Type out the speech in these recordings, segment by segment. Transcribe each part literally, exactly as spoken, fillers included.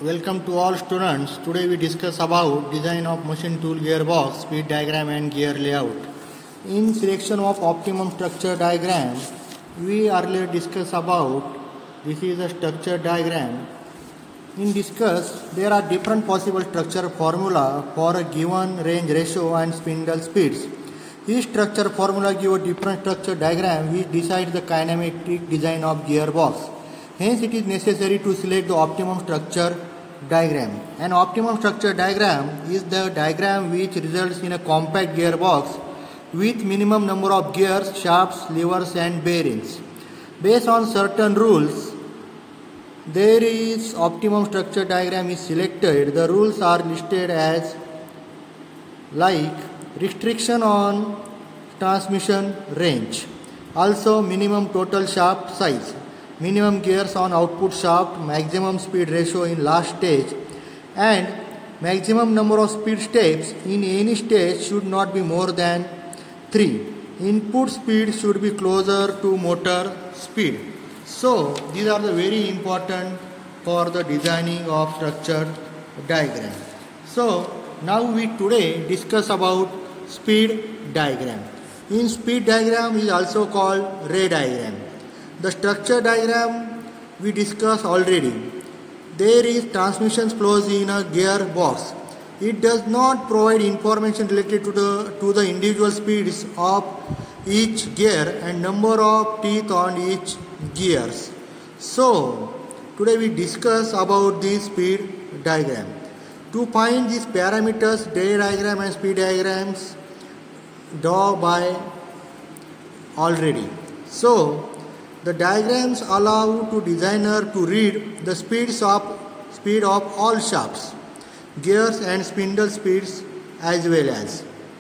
Welcome to all students. Today we discuss about design of machine tool gearbox, speed diagram and gear layout. In selection of optimum structure diagram, we earlier discussed about this is a structure diagram. In discuss, there are different possible structure formula for a given range ratio and spindle speeds. Each structure formula gives a different structure diagram which decides the kinematic design of gearbox. Hence, it is necessary to select the optimum structure diagram. An optimum structure diagram is the diagram which results in a compact gearbox with minimum number of gears, shafts, levers and bearings. Based on certain rules, there is optimum structure diagram is selected. The rules are listed as like restriction on transmission range, also minimum total shaft size, minimum gears on output shaft, maximum speed ratio in last stage, and maximum number of speed steps in any stage should not be more than three. Input speed should be closer to motor speed. So these are the very important for the designing of structure diagram. So now we today discuss about speed diagram. In speed diagram is also called ray diagram. The structure diagram we discussed already. There is transmission flows in a gearbox. It does not provide information related to the to the individual speeds of each gear and number of teeth on each gears. So today we discuss about this speed diagram. To find these parameters, ray diagram and speed diagrams draw by already. So the diagrams allow to designer to read the speeds of speed of all shafts, gears and spindle speeds as well as.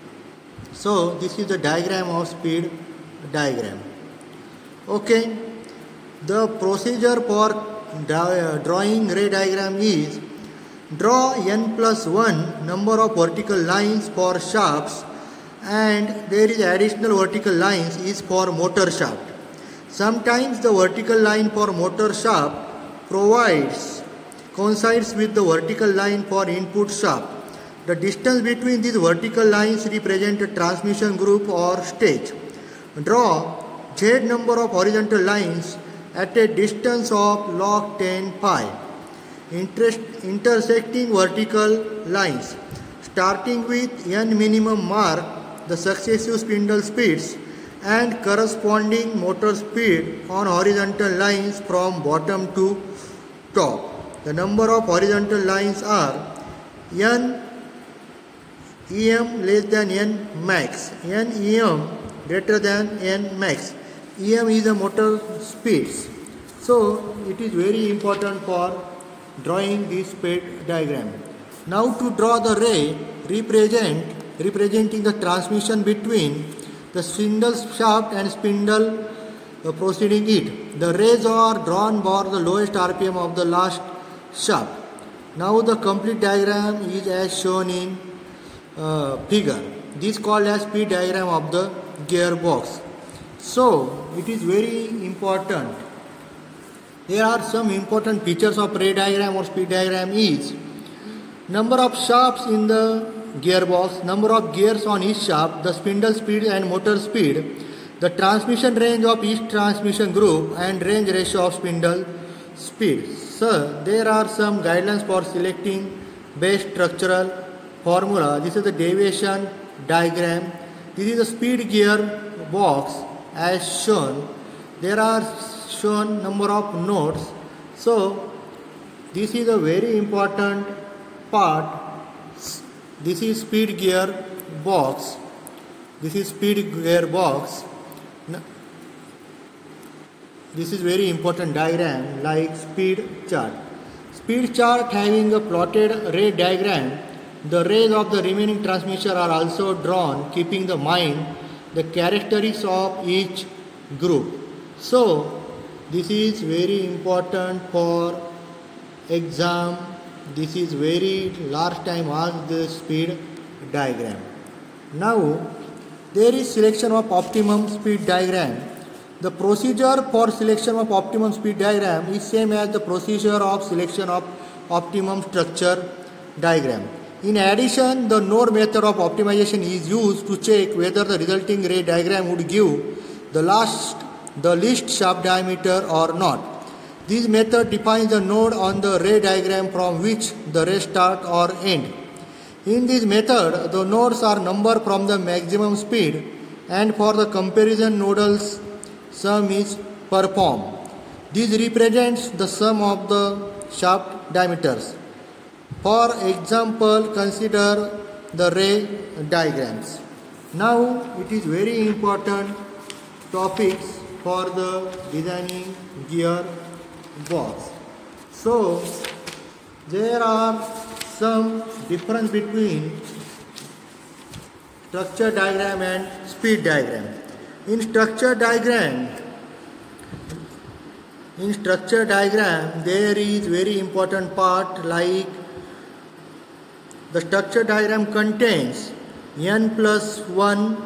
So this is the diagram of speed diagram. Okay, the procedure for drawing ray diagram is draw n plus one number of vertical lines for shafts and there is additional vertical lines is for motor shaft. Sometimes the vertical line for motor shaft provides coincides with the vertical line for input shaft. The distance between these vertical lines represent a transmission group or stage. Draw Z number of horizontal lines at a distance of log ten pi, interest, intersecting vertical lines. Starting with n minimum mark the successive spindle speeds and corresponding motor speed on horizontal lines from bottom to top. The number of horizontal lines are n E M less than n max, n E M greater than n max. E M is a motor speeds. So it is very important for drawing this speed diagram. Now to draw the ray represent representing the transmission between the spindle shaft and spindle uh, proceeding it. The rays are drawn for the lowest R P M of the last shaft. Now the complete diagram is as shown in uh, figure. This is called as speed diagram of the gearbox. So it is very important. There are some important features of ray diagram or speed diagram is number of shafts in the gearbox, number of gears on each shaft, the spindle speed and motor speed, the transmission range of each transmission group and range ratio of spindle speed. So there are some guidelines for selecting best structural formula. This is the deviation diagram. This is the speed gear box as shown. There are shown number of nodes. So this is a very important part. This is speed gear box. This is speed gear box. This is very important diagram like speed chart. Speed chart having a plotted ray diagram. The rays of the remaining transmission are also drawn, keeping in mind the characteristics of each group. So this is very important for exam. This is very last time asked the speed diagram. Now there is selection of optimum speed diagram. The procedure for selection of optimum speed diagram is same as the procedure of selection of optimum structure diagram. In addition, the node method of optimization is used to check whether the resulting ray diagram would give the last the least shaft diameter or not. This method defines the node on the ray diagram from which the ray start or end. In this method, the nodes are numbered from the maximum speed, and for the comparison nodal sum is performed. This represents the sum of the shaft diameters. For example, consider the ray diagrams. Now it is very important topics for the designing gear box. So there are some difference between structure diagram and speed diagram. In structure diagram, in structure diagram there is very important part like the structure diagram contains n plus one.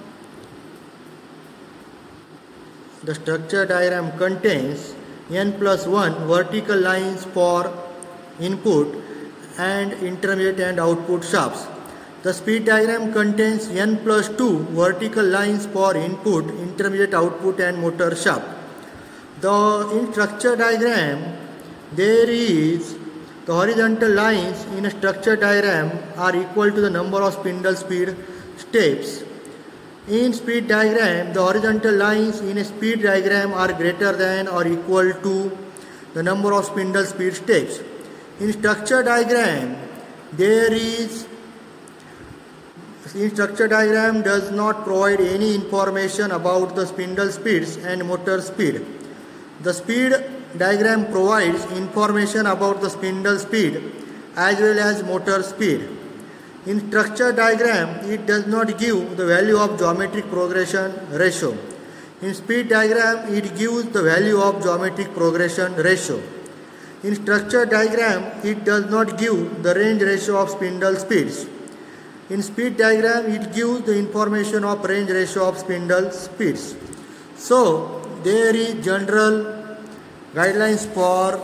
The structure diagram contains n plus one vertical lines for input and intermediate and output shafts. The speed diagram contains n plus two vertical lines for input, intermediate, output and motor shaft. The in structure diagram there is the horizontal lines in a structure diagram are equal to the number of spindle speed steps. In speed diagram, the horizontal lines in a speed diagram are greater than or equal to the number of spindle speed steps. In structure diagram, there is in structure diagram does not provide any information about the spindle speeds and motor speed. The speed diagram provides information about the spindle speed as well as motor speed. In structure diagram, it does not give the value of geometric progression ratio. In speed diagram, it gives the value of geometric progression ratio. In structure diagram, it does not give the range ratio of spindle speeds. In speed diagram, it gives the information of range ratio of spindle speeds. So, there is general guidelines for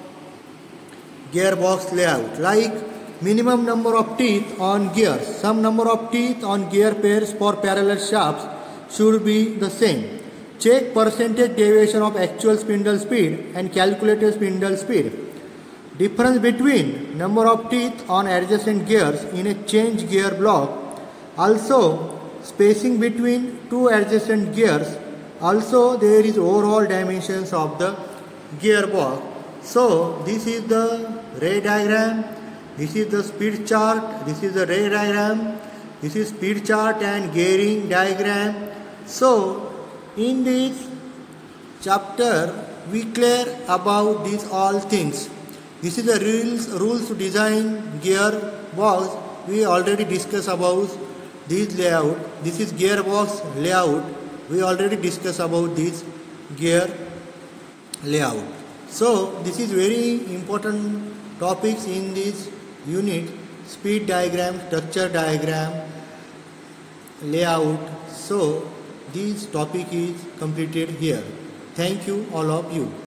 gearbox layout like minimum number of teeth on gears. Some number of teeth on gear pairs for parallel shafts should be the same. Check percentage deviation of actual spindle speed and calculated spindle speed. Difference between number of teeth on adjacent gears in a change gear block. Also spacing between two adjacent gears. Also there is overall dimensions of the gearbox. So this is the ray diagram. This is the speed chart. This is the ray diagram. This is speed chart and gearing diagram. So in this chapter we clear about these all things. This is the rules rules to design gearbox. We already discussed about this layout. This is gearbox layout. We already discussed about this gear layout. So this is very important topics in this unit: speed diagram, structure diagram, layout. So this topic is completed here. Thank you all of you.